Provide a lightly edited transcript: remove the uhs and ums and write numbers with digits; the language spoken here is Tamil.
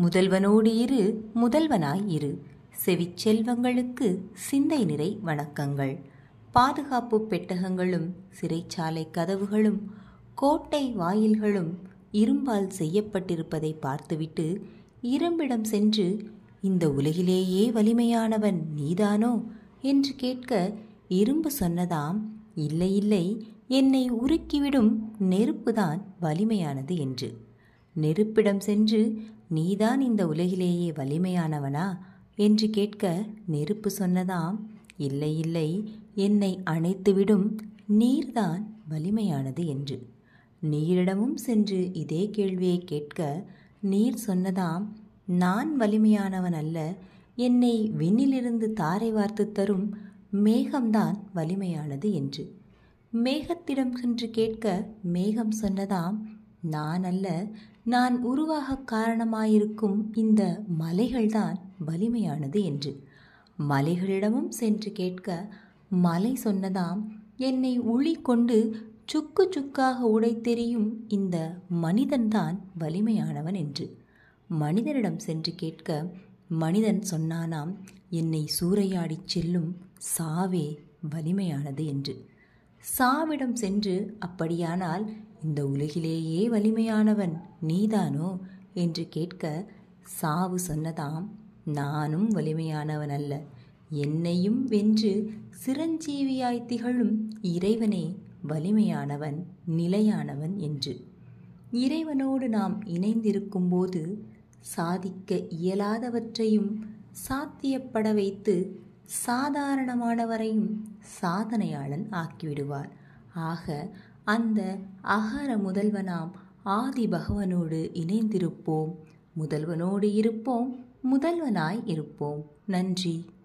முதல்வனோடு இரு, முதல்வனாய் இரு. செவிச்செல்வங்களுக்கு சிந்தை நிறை வணக்கங்கள். பாதுகாப்பு பெட்டகங்களும் சிறைச்சாலை கதவுகளும் கோட்டை வாயில்களும் இரும்பால் செய்யப்பட்டிருப்பதை பார்த்துவிட்டு இரும்பிடம் சென்று, இந்த உலகிலேயே வலிமையானவன் நீதானோ என்று கேட்க இரும்பு சொன்னதாம், இல்லை இல்லை, என்னை உருக்கிவிடும் நெருப்புதான் வலிமையானது என்று. நெருப்பிடம் சென்று, நீதான் இந்த உலகிலேயே வலிமையானவனா என்று கேட்க நெருப்பு சொன்னதாம், இல்லை இல்லை, என்னை அணைத்துவிடும் நீர்தான் வலிமையானது என்று. நீரிடமும் சென்று இதே கேள்வியை கேட்க நீர் சொன்னதாம், நான் வலிமையானவன் அல்ல, என்னை விண்ணிலிருந்து தாரை வார்த்து தரும் மேகம்தான் வலிமையானது என்று. மேகத்திடம் சென்று கேட்க மேகம் சொன்னதாம், நான் அல்ல, நான் உருவாக காரணமாயிருக்கும் இந்த மலைகள்தான் வலிமையானது என்று. மலைகளிடமும் சென்று கேட்க மலை சொன்னதாம், என்னை உளி கொண்டு சுக்கு சுக்காக உடைத்தெறியும் இந்த மனிதன்தான் வலிமையானவன் என்று. மனிதனிடம் சென்று கேட்க மனிதன் சொன்னானாம், என்னை சூறையாடிச் செல்லும் சாவே வலிமையானது என்று. சாவிடம் சென்று, அப்படியானால் இந்த உலகிலேயே வலிமையானவன் நீதானோ என்று கேட்க சாவு சொன்னதாம், நானும் வலிமையானவன் அல்ல, என்னையும் வென்று சிரஞ்சீவியாய் திகழும் இறைவனே வலிமையானவன், நிலையானவன் என்று. இறைவனோடு நாம் இணைந்திருக்கும் போது சாதிக்க இயலாதவற்றையும் சாத்தியப்பட வைத்து சாதாரணமானவரையும் சாதனையாளன் ஆக்கிவிடுவார். ஆக அந்த அகர முதல்வனாம் ஆதி பகவனோடு இணைந்திருப்போம். முதல்வனோடு இருப்போம், முதல்வனாய் இருப்போம். நன்றி.